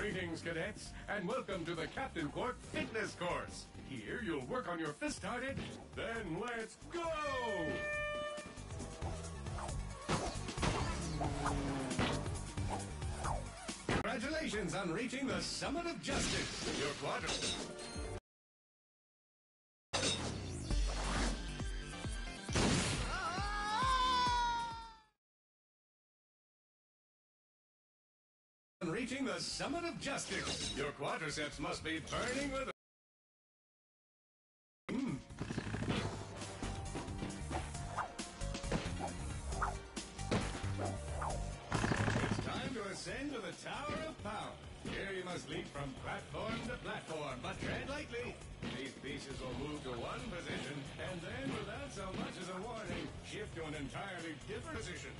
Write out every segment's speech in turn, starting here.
Greetings, cadets, and welcome to the Captain Quark Fitness Course. Here you'll work on your fist started, then let's go! Congratulations on reaching the summit of justice. Your quadrant. Reaching the summit of justice. Your quadriceps must be burning with It's time to ascend to the Tower of Power. Here you must leap from platform to platform, but tread lightly. These pieces will move to one position, and then, without so much as a warning, shift to an entirely different position.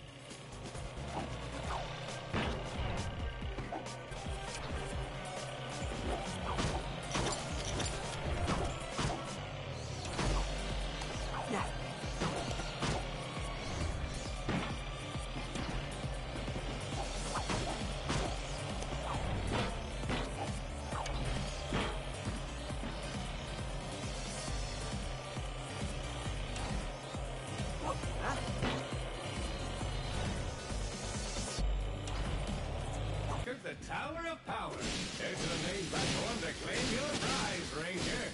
The Tower of Power. Head to the main platform to claim your prize, Ranger.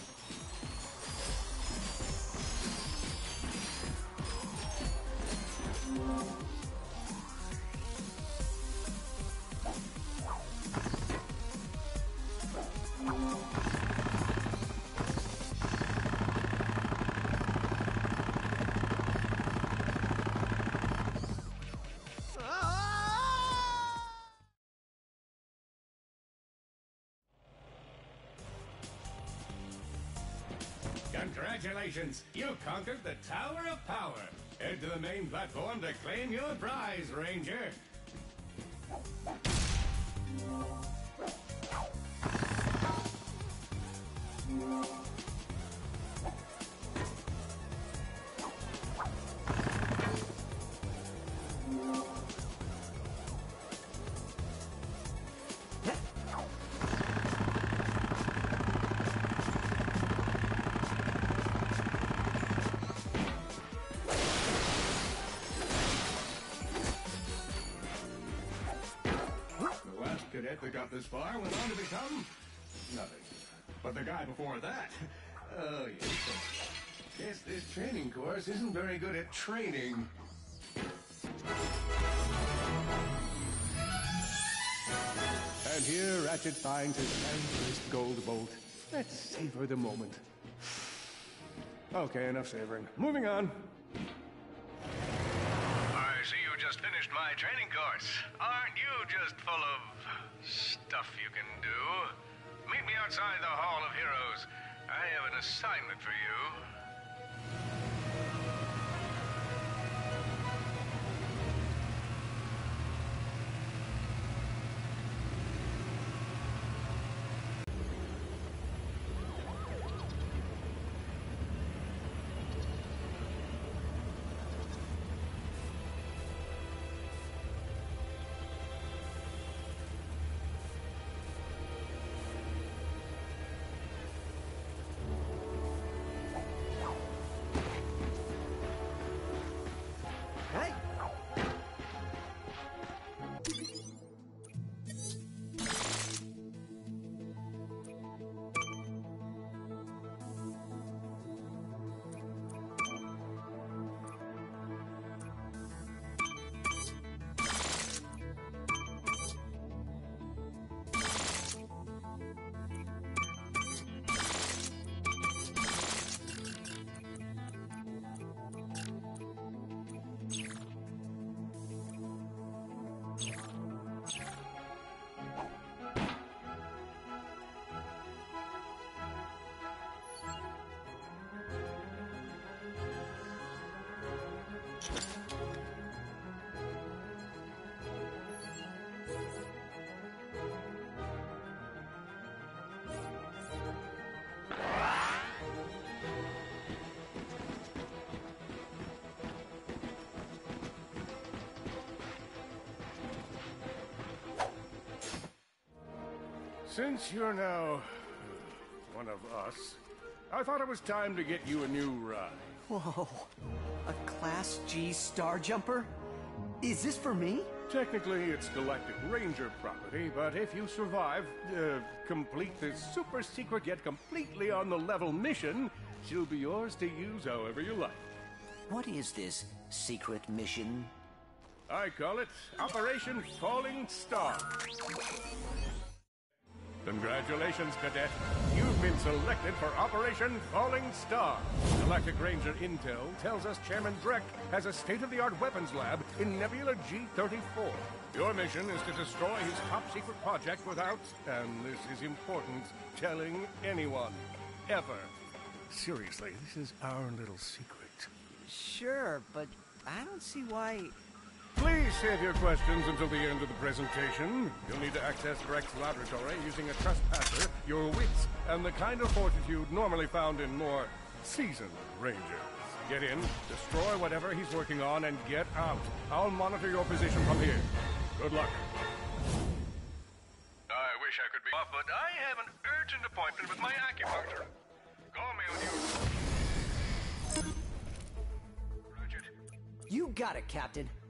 Congratulations! You conquered the Tower of Power. Head to the main platform to claim your prize, Ranger. Cadet that got this far went on to become nothing. But the guy before that, oh yes. Guess this training course isn't very good at training. And here Ratchet finds his hand-placed gold bolt. Let's savor the moment. Okay, enough savoring. Moving on. I see you just finished my training course. Aren't you just full of stuff you can do? Meet me outside the Hall of Heroes. I have an assignment for you. Since you're now one of us, I thought it was time to get you a new ride. Whoa, a Class G Star Jumper? Is this for me? Technically, it's Galactic Ranger property, but if you survive, complete this super secret yet completely on the level mission, she'll be yours to use however you like. What is this secret mission? I call it Operation Falling Star. Congratulations, Cadet. You've been selected for Operation Falling Star. Galactic Ranger Intel tells us Chairman Drek has a state-of-the-art weapons lab in Nebula G-34. Your mission is to destroy his top-secret project without, and this is important, telling anyone. Ever. Seriously, this is our little secret. Sure, but I don't see why... Please save your questions until the end of the presentation. You'll need to access Drek's laboratory using a trespasser, your wits, and the kind of fortitude normally found in more seasoned Rangers. Get in, destroy whatever he's working on, and get out. I'll monitor your position from here. Good luck. I wish I could be off, but I have an urgent appointment with my acupuncturist. Call me when you... Ratchet. You got it, Captain.